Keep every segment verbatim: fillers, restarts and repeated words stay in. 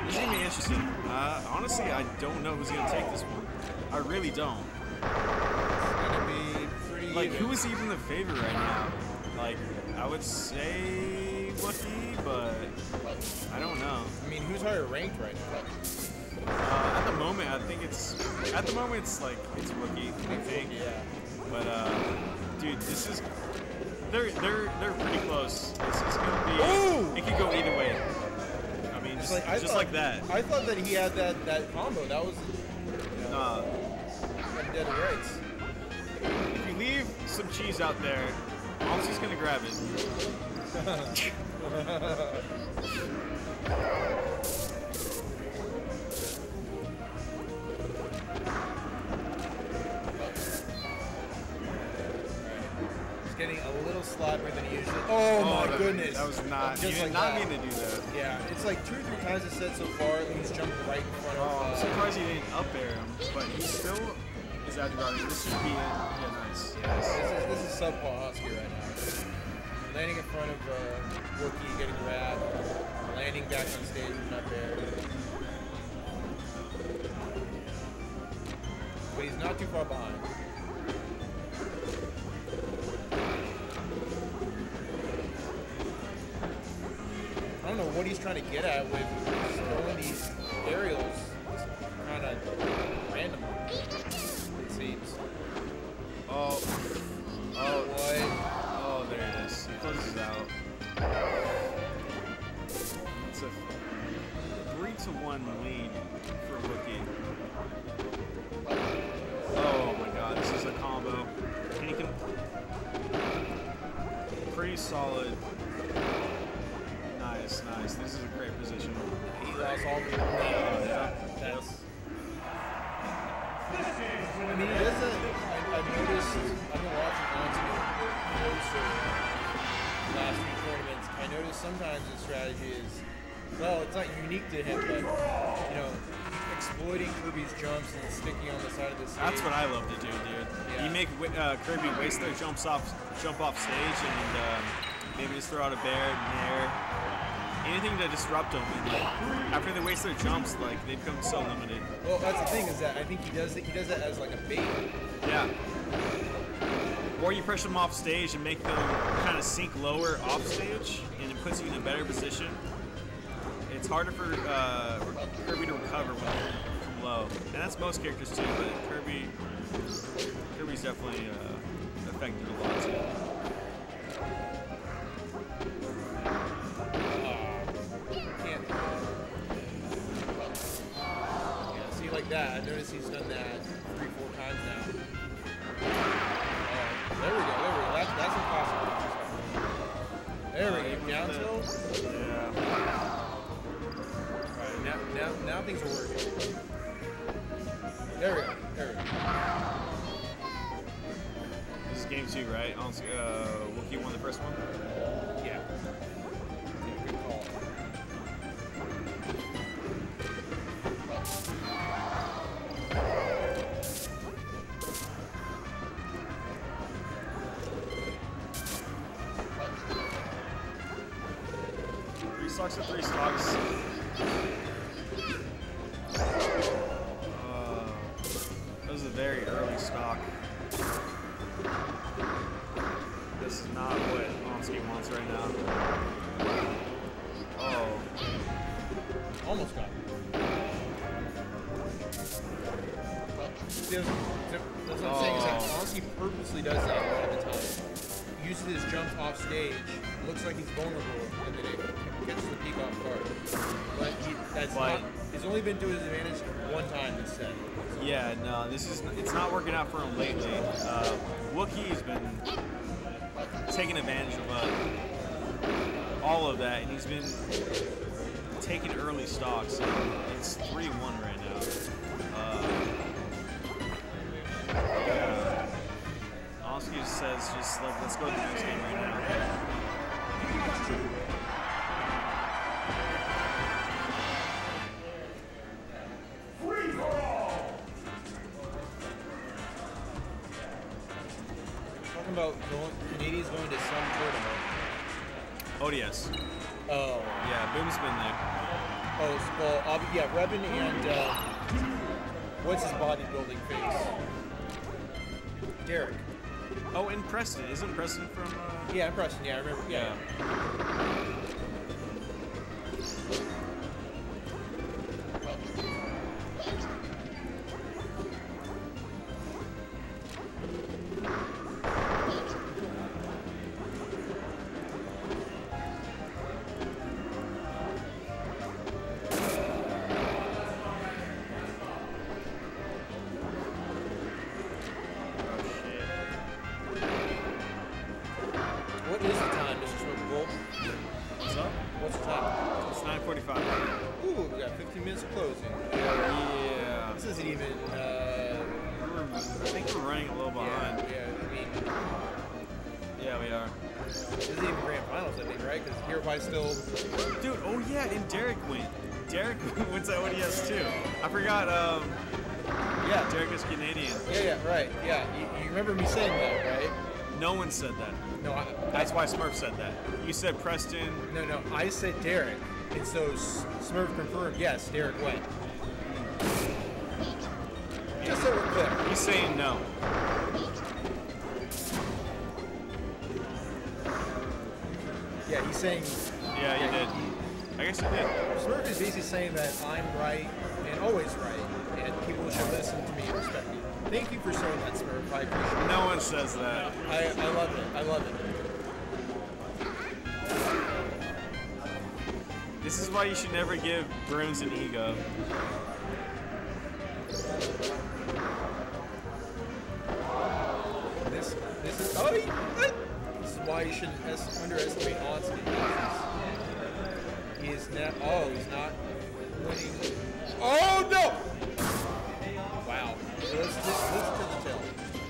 It's gonna be interesting. Uh, honestly, I don't know who's gonna take this one. I really don't. It's gonna be pretty. Like, even. who is even the favorite right now? Like, I would say Wookiee, but I don't know. I mean, who's higher ranked right now? Uh, at the moment, I think it's at the moment it's like it's Wookiee, I think. Yeah. But uh, dude, this is they're they're they're pretty close. This is gonna be. Ooh! It could go either way. I mean, just, Like, I just thought, like that. I thought that he had that that combo. That was. Uh, Dead rights. if you leave some cheese out there, Onski's gonna grab it. Getting a little slappier than he usually. Oh, Oh, my that, goodness! That was not. Just You did like not that. mean to do that. Yeah, it's like two or three times it said so far. He's jumped right in front of. Oh, I'm Uh, surprised he didn't up air him, but he still is out guarding. This should be it. Yeah, nice. yeah, this is this is subpar Onski right now. Landing in front of uh, Wookiee, getting grabbed, landing back on stage and up there. But he's not too far behind. I don't know what he's trying to get at with throwing these aerials kind of random, it seems. Oh. Oh. What? Oh, there it is. He closes out. It's a three to one lead for Wookiee. Oh my God, this is a combo. And he can pretty solid. Nice, nice. This is a great position. He lost all the. Oh, yeah. That's. I mean, he doesn't. I, I've noticed. I've been watching Onski closer the last few tournaments. I noticed sometimes his strategy is, well, it's not unique to him, but you know, exploiting Kirby's jumps and sticking on the side of the stage. That's what I love to do, dude. Yeah. You make uh, Kirby waste their jumps off, jump off stage, and um, maybe just throw out a bear in the air. Anything to disrupt them. And, like, after they waste their jumps, like they become so limited. Well, that's the thing is that I think he does it. He does that as like a bait. Yeah. Or you pressure them off stage and make them kind of sink lower off stage, and it puts you in a better position. It's harder for uh, Kirby to recover when they're from low, and that's most characters too. But Kirby, Kirby's definitely uh, affected a lot too. Can't. Yeah, see, like that. I noticed he's done that three, four times now. Oh, there we go. There we go. That's that's impossible. There we go. Down tilt. Yeah. All right. Now, now, now things are working. There we go. There we go. This is game two, right? Uh, Wookiee won the first one. Yeah. Yeah, good call. Three stocks to three stocks. Uh, that was a very early stock. This is not what Onski wants right now. Oh. Almost got it. See, that's that's what I'm saying is that Onski purposely does that a lot of the time. He uses his jumps off stage, looks like he's vulnerable, and then it catches the Pika off guard. But he, that's But- not, it's only been to his advantage one time this set. Yeah, no, this is it's not working out for him lately. Uh, Wookiee has been taking advantage of uh, all of that, and he's been taking early stocks. It's three one right now. Uh, yeah. Onski says just like, let's go to the next game right now. Talking about going, Canadians going to some tournament. Oh yes. Oh. Yeah, Boom's been there. Oh, it's- well, Ob- yeah, Revan and uh, what's his bodybuilding face? Derek. Oh, and Preston. Isn't Preston from? Uh... Yeah, Preston. Yeah, I remember. Yeah. What is the time, Mister Smoke Bull? What's up? What's the time? It's nine forty-five. Ooh, we got fifteen minutes of closing. Yeah. This isn't even. Uh, We're, I think we're running a little behind. yeah, yeah, I mean, Yeah, we are. this isn't even grand finals, I think, right? Because Kirby still. Dude, oh yeah, and Derek went. Derek went to O D S too. I forgot. Um, Yeah, Derek is Canadian. yeah, yeah, right. Yeah, you, you remember me saying that, right? No one said that. No, I, That's why Smurf said that. You said Preston. no, no. I said Derek, and so S- Smurf confirmed. Yes, Derek went. Just so we're clear. He's saying no. Yeah, he's saying. Yeah, you did. I guess you did. Smurf is basically saying that I'm right and always right, and people should listen to me and respect me. Thank you for saying that, Smurf. I appreciate it. No one says that. I, I love it. I love it. This is why you should never give Bruins an ego. This, this is. Oh, he, what? This is why you shouldn't es- underestimate Onski. He is not. Oh, he's not winning. Oh no! Wow. So let's just listen to the tell.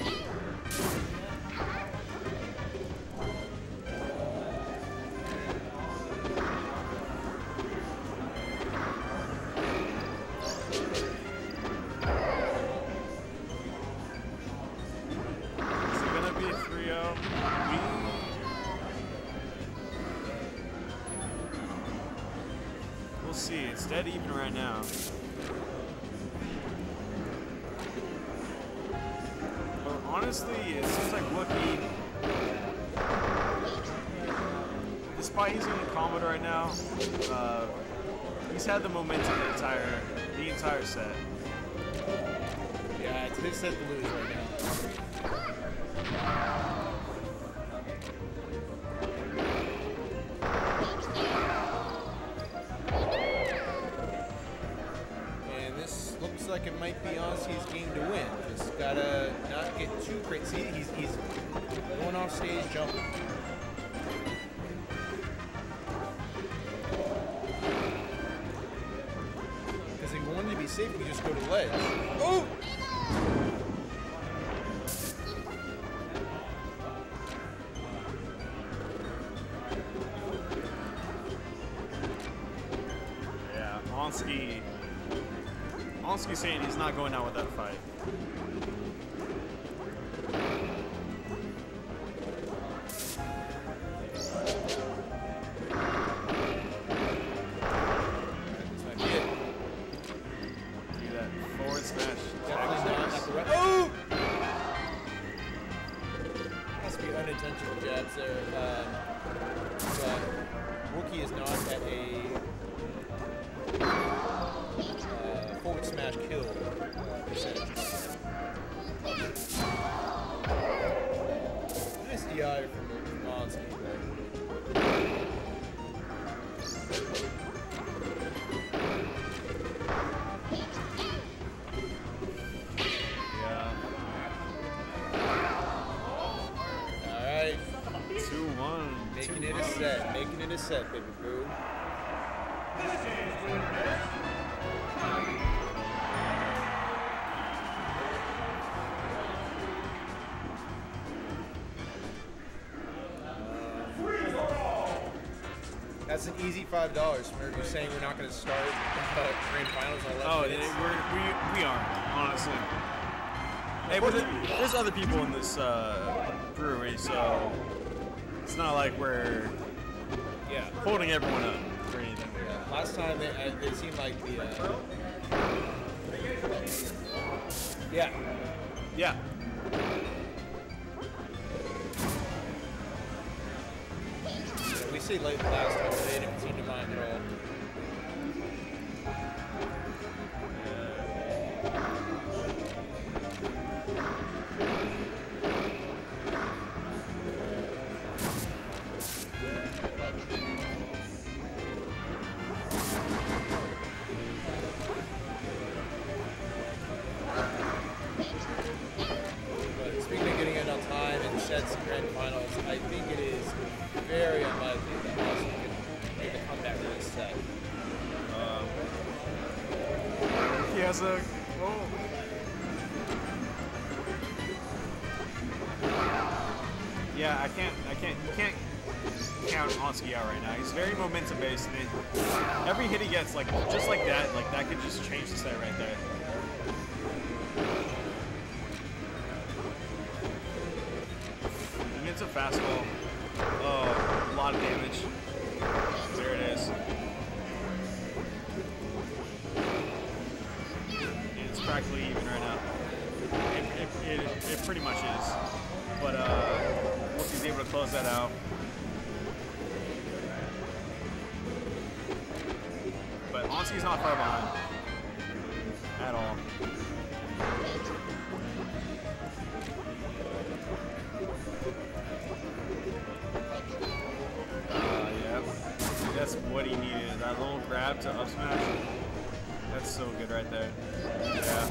Is it gonna be three oh? We... We'll see. It's dead even right now. But honestly, it seems like Wookiee, despite he's in the Commodore right now, uh, he's had the momentum the entire the entire set. Yeah, it's his set to lose right now. And this looks like it might be Onski's game to win. Just gotta not get too crazy. See, he's, he's going off stage jumping. Because if he wanted to be safe, he could just go to ledge. Oh! Yeah, Onski. Onski's saying he's not going out with that fight. This might be it. Do that forward smash. Definitely not at the right. Oh! Has to be unintentional jabs there. Um, but Wookiee is not at a uh, forward smash kill uh, percentage. Nice D I from Onski. Yeah. All right, two one. making it a set, making it a set, baby boo. That's an easy five dollars. You're saying we're not going to start uh, grand finals on eleven Oh, minutes? it, we're, we we aren't, honestly. Hey, but there- there's other people in this uh, brewery, so it's not like we're Yeah. holding everyone up or anything. Yeah. last time it, it, it seemed like the. Uh, yeah. Yeah. yeah. We see late last time, but they didn't seem to mind at all. Sets and grand finals, I think it is very unlikely that Onski can make a comeback in this set. Um, he has a. Oh. Yeah, I can't. I can't. You can't count Onski out right now. He's very momentum based, and it, every hit he gets, like just like that, like that could just change the set right there. It's a fastball. Oh, a lot of damage. There it is. And it's practically even right now. It, it, it, it pretty much is. But uh, once he's able to close that out. But Onski's not far behind. At all. That's what he needed. That little grab to up smash. That's so good right there. Yeah.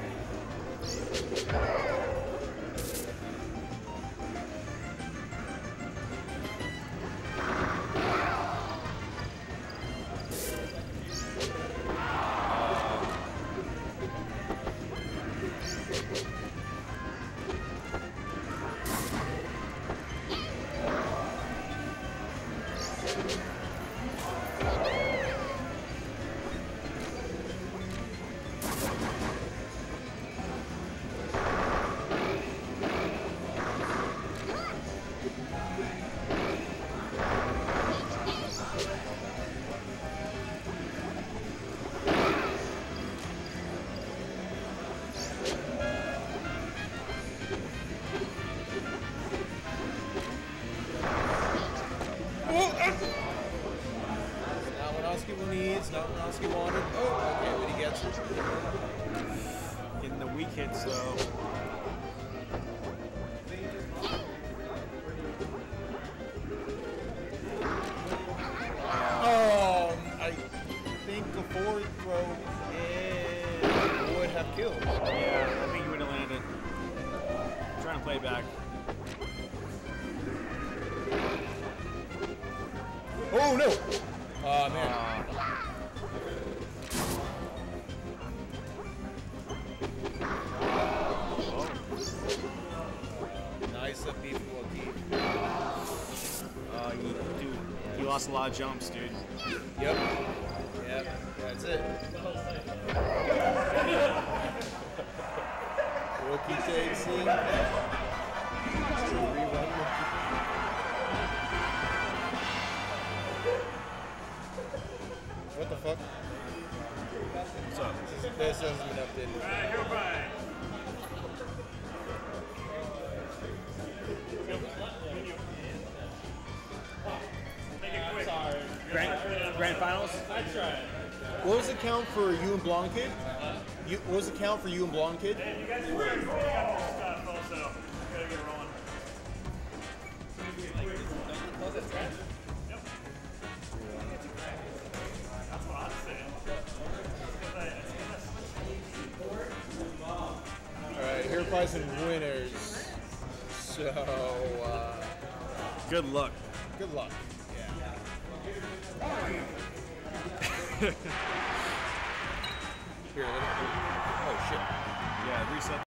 Not what Onski wanted. Oh, okay, but he gets it. Getting the weak hits, though. Um, I think the forward throw it would have killed. Yeah, I think he would have landed. I'm trying to play it back. Oh, no! Oh, man. Uh, Nice up beef Wookiee. Uh, you, dude, he lost a lot of jumps, dude. Yep. Yep. That's it. Wookiee takes it. What the fuck? What's up? This hasn't been updated. Alright, go by. Grand, grand finals? I tried. What was the count for you and Blonde Kid? You, what was the count for you and Blonde Kid? Hey, you guys are weird. You got more stuff also. Gotta get rolling. Yep. That's what I'm saying. Alright, here are probably some winners. So, uh, Good luck. good luck. Here, let me, oh shit. Yeah, reset.